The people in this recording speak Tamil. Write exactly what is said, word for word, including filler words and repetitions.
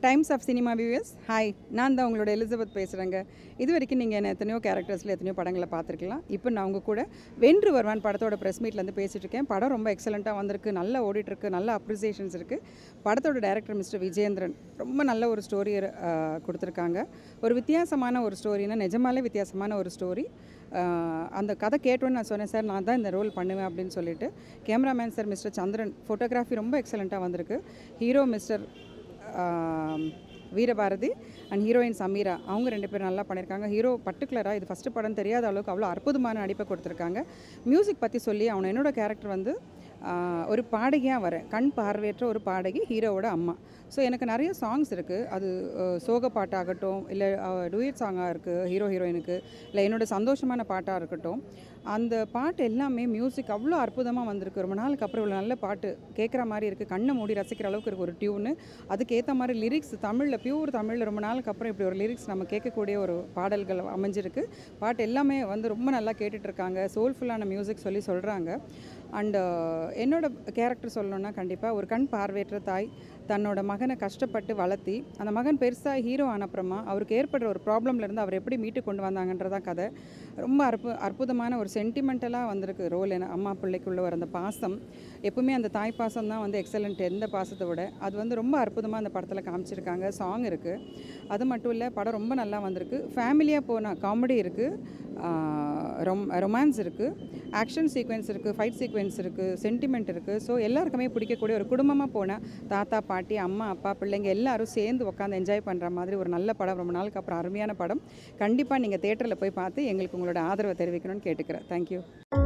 Times of cinema viewers hi, நான் தான் உங்களோட எலிசபெத் பேசுகிறேங்க. இது வரைக்கும் நீங்கள் என்ன எத்தனையோ கேரக்டர்ஸில் எத்தனையோ படங்களை பார்த்துருக்கலாம். இப்போ நான் உங்கள் கூட வென்று வருவான் படத்தோட ப்ரெஸ் மீட்லேருந்து பேசிகிட்டு இருக்கேன். படம் ரொம்ப எக்ஸலண்ட்டாக வந்திருக்கு, நல்லா ஓடிட்டுருக்கு, நல்ல அப்ரிசியேஷன்ஸ் இருக்குது. படத்தோட டைரக்டர் மிஸ்டர் விஜேந்திரன் ரொம்ப நல்ல ஒரு ஸ்டோரியை கொடுத்துருக்காங்க. ஒரு வித்தியாசமான ஒரு ஸ்டோரினா நிஜமாலே வித்தியாசமான ஒரு ஸ்டோரி. அந்த கதை கேட்டோன்னு நான் சொன்னேன், சார் நான் தான் இந்த ரோல் பண்ணுவேன் அப்படின்னு சொல்லிட்டு. Cameraman sir mister Chandran, photography ரொம்ப எக்ஸலண்ட்டாக வந்திருக்கு. Hero mister Veerabharathi and heroine Sameera, அவங்க ரெண்டு பேரும் நல்லா பண்ணியிருக்காங்க. ஹீரோ பர்டிகுலராக இது ஃபஸ்ட்டு படம் தெரியாத அளவுக்கு அவ்வளோ அற்புதமான நடிப்பை கொடுத்துருக்காங்க. மியூசிக் பற்றி சொல்லி அவனை என்னோடய கேரக்டர் வந்து ஒரு பாடகியாக வரேன், கண் பார்வையற்ற ஒரு பாடகி, ஹீரோவோட அம்மா. ஸோ எனக்கு நிறைய சாங்ஸ் இருக்குது. அது சோக பாட்டாகட்டும், இல்லை டூயட் சாங்காக இருக்குது ஹீரோ ஹீரோயினுக்கு, இல்லை என்னோடய சந்தோஷமான பாட்டாக இருக்கட்டும். அந்த பாட்டு எல்லாமே மியூசிக் அவ்வளோ அற்புதமாக வந்திருக்கு. ரொம்ப நாளுக்கு அப்புறம் இவ்வளோ நல்ல பாட்டு கேட்குற மாதிரி இருக்குது, கண்ணை மூடி ரசிக்கிற அளவுக்கு இருக்குது ஒரு டியூனு. அதுக்கேற்ற மாதிரி லிரிக்ஸ் தமிழில், பியூர் தமிழில் ரொம்ப நாளுக்கு அப்புறம் இப்படி ஒரு லிரிக்ஸ் நம்ம கேட்கக்கூடிய ஒரு பாடல்கள் அமைஞ்சிருக்கு. பாட்டு எல்லாமே வந்து ரொம்ப நல்லா கேட்டுட்ருக்காங்க, சோல்ஃபுல்லான மியூசிக் சொல்லி சொல்கிறாங்க. அண்டு என்னோட கேரக்டர் சொல்லணுன்னா, கண்டிப்பாக ஒரு கண் பார்வையற்ற தாய் தன்னோட மகனை கஷ்டப்பட்டு வளர்த்தி, அந்த மகன் பெருசாக ஹீரோ ஆனப்புறமா அவருக்கு ஏற்படுற ஒரு ப்ராப்ளம்லேருந்து அவர் எப்படி மீட்டு கொண்டு வந்தாங்கன்றதான் கதை. ரொம்ப அற்பு அற்புதமான ஒரு சென்டிமெண்டலாக வந்திருக்கு ரோல். என்ன அம்மா பிள்ளைக்குள்ள வர அந்த பாசம், எப்பவுமே அந்த தாய் பாசம் தான் வந்து எக்ஸலண்ட் எந்த பாசத்தை விட. அது வந்து ரொம்ப அற்புதமாக அந்த படத்தில் காமிச்சிருக்காங்க. சாங் இருக்குது. அது மட்டும் இல்லை, படம் ரொம்ப நல்லா வந்திருக்கு. ஃபேமிலியாக போனால் காமெடி இருக்குது, ரொம் ரொமான்ஸ் இருக்குது, ஆக்ஷன் சீக்வென்ஸ் இருக்குது, ஃபைட் சீக்வென்ஸ் இருக்குது, சென்டிமெண்ட் இருக்குது. ஸோ எல்லாருக்குமே பிடிக்கக்கூடிய ஒரு குடும்பமாக போனால் தாத்தா பாட்டி அம்மா அப்பா பிள்ளைங்க எல்லாரும் சேர்ந்து உட்காந்து என்ஜாய் பண்ணுற மாதிரி ஒரு நல்ல படம். ரொம்ப நாளுக்கு அப்புறம் அருமையான படம். கண்டிப்பாக நீங்கள் தேட்டரில் போய் பார்த்து எங்களுக்கு உங்களோட ஆதரவை தெரிவிக்கணும்னு கேட்டுக்கிறேன். தேங்க்யூ.